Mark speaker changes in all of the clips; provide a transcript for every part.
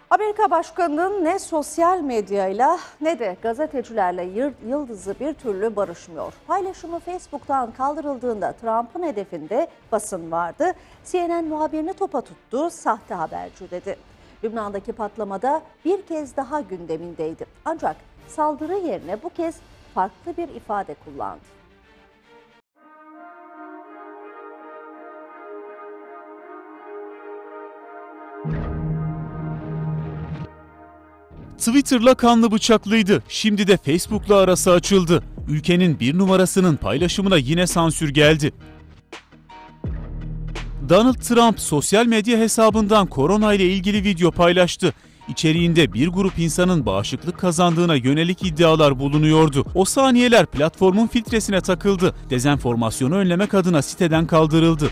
Speaker 1: Amerika Başkanı'nın ne sosyal medyayla ne de gazetecilerle yıldızı bir türlü barışmıyor. Paylaşımı Facebook'tan kaldırıldığında Trump'ın hedefinde basın vardı. CNN muhabirini topa tuttu, sahte haberci dedi. Lübnan'daki patlamada bir kez daha gündemindeydi. Ancak saldırı yerine bu kez farklı bir ifade kullandı.
Speaker 2: Twitter'la kanlı bıçaklıydı. Şimdi de Facebook'la arası açıldı. Ülkenin bir numarasının paylaşımına yine sansür geldi. Donald Trump sosyal medya hesabından korona ile ilgili video paylaştı. İçeriğinde bir grup insanın bağışıklık kazandığına yönelik iddialar bulunuyordu. O saniyeler platformun filtresine takıldı. Dezenformasyonu önlemek adına siteden kaldırıldı.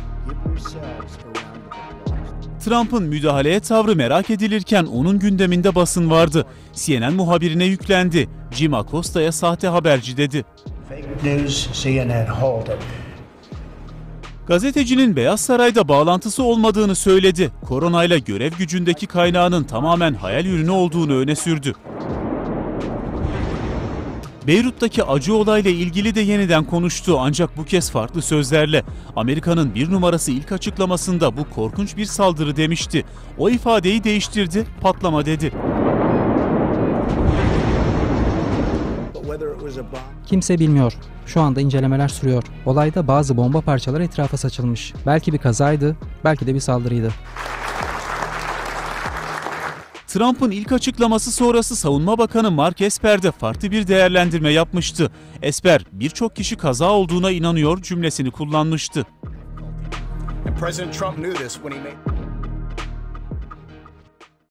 Speaker 2: Trump'ın müdahaleye tavrı merak edilirken onun gündeminde basın vardı. CNN muhabirine yüklendi. Jim Acosta'ya sahte haberci dedi.
Speaker 3: Fake news, CNN, hold it.
Speaker 2: Gazetecinin Beyaz Saray'da bağlantısı olmadığını söyledi. Koronayla görev gücündeki kaynağının tamamen hayal ürünü olduğunu öne sürdü. Beyrut'taki acı olayla ilgili de yeniden konuştu ancak bu kez farklı sözlerle. Amerika'nın bir numarası ilk açıklamasında bu korkunç bir saldırı demişti. O ifadeyi değiştirdi, patlama dedi.
Speaker 4: Kimse bilmiyor. Şu anda incelemeler sürüyor. Olayda bazı bomba parçaları etrafa saçılmış. Belki bir kazaydı, belki de bir saldırıydı.
Speaker 2: Trump'ın ilk açıklaması sonrası Savunma Bakanı Mark Esper de farklı bir değerlendirme yapmıştı. Esper, birçok kişi kaza olduğuna inanıyor cümlesini kullanmıştı.
Speaker 5: President Trump knew this when he made